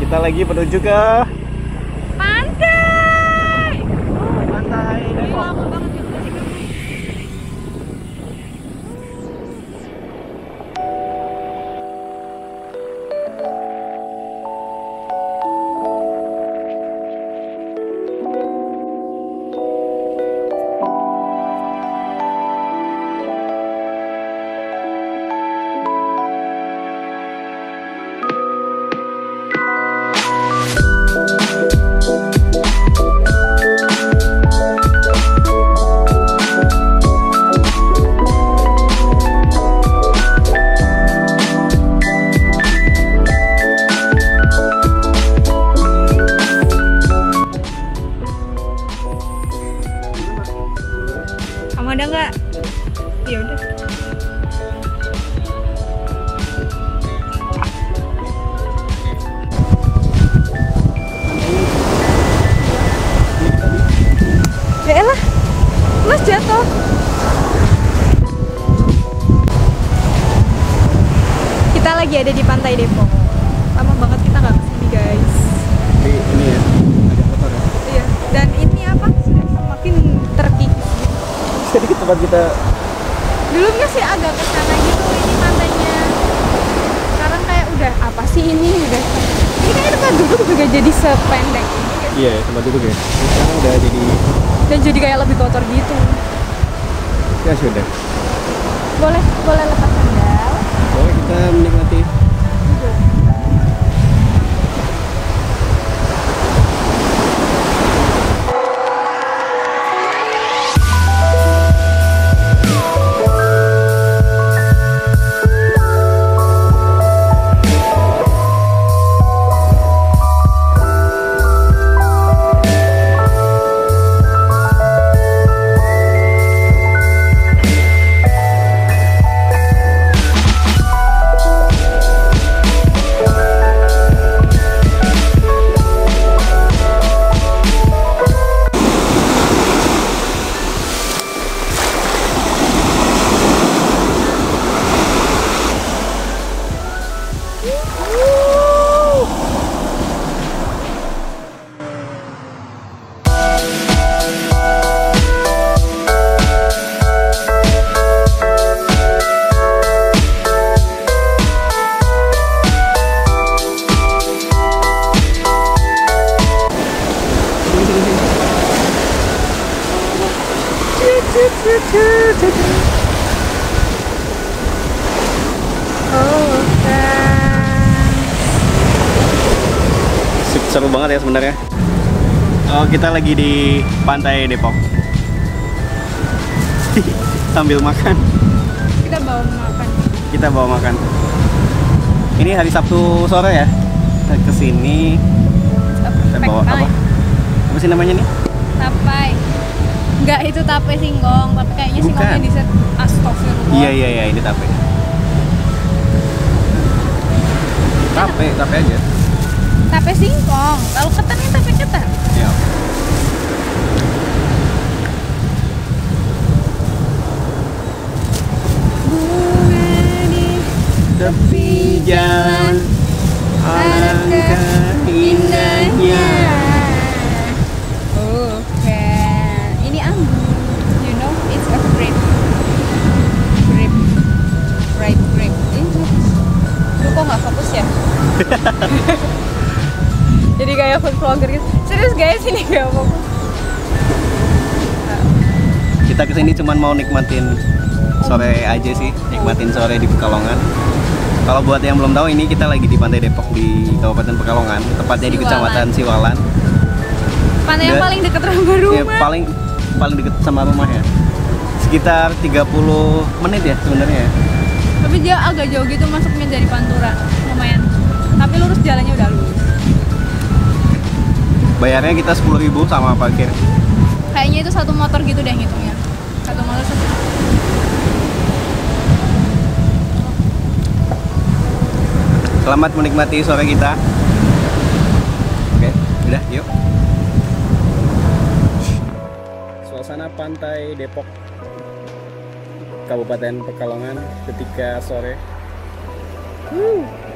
Kita lagi menuju ke pantai. pantai Depok. Lama banget ya. Kamu ada nggak? Ya udah. Ya elah, Mas jatuh. Kita lagi ada di pantai Depok. Lama banget kita nggak kesini guys. Ini ya, agak kotor ya. Iya. Dan ini apa? Sudah semakin terkikis. Jadi tempat kita Dulunya sih agak ke sana gitu ini pantainya. Sekarang kayak udah apa sih ini udah. Ini kayak tempat duduk juga jadi sependek ini guys. iya ya, tempat duduk ya. Sekarang udah jadi Dan jadi kayak lebih kotor gitu. ya sudah. Boleh lepas sandal. Boleh kita menikmati. Seru banget ya sebenarnya. Oh, kita lagi di pantai Depok. Sambil makan. Kita bawa makan. Kita bawa makan. Ini hari Sabtu sore ya. Kita kesini. Kita bawa apa? Apa sih namanya nih? Tapai. Enggak, itu tape singkong, tapi kayaknya Bukan. singkongnya di set. Astagfirullah. Iya, ini tape. Tape aja. Tape singkong. Kalau ketan ini tape ketan. Ya. Bunga di Tepi jalan, alangkah indahnya. Oke. Ini anggur. You know, it's a grape. Ripe grape. Lu kok nggak fokus ya? Jadi kayak food vlogger gitu. Serius guys, ini gak fokus. Kita kesini cuman mau nikmatin sore aja sih, nikmatin sore di Pekalongan. Kalau buat yang belum tahu, ini kita lagi di Pantai Depok di Kabupaten Pekalongan, tepatnya di Kecamatan Siwalan. Pantai yang paling dekat rumah. Ya, paling dekat sama rumah ya. Sekitar 30 menit ya sebenarnya ya. Tapi dia agak jauh gitu masuknya dari Pantura, lumayan. Tapi lurus jalannya udah lurus. Bayarnya kita 10.000 sama parkir. Kayaknya itu satu motor gitu deh ngitungnya. Satu motor satu. Selamat menikmati sore kita. Oke, udah, yuk. Suasana pantai Depok, Kabupaten Pekalongan ketika sore.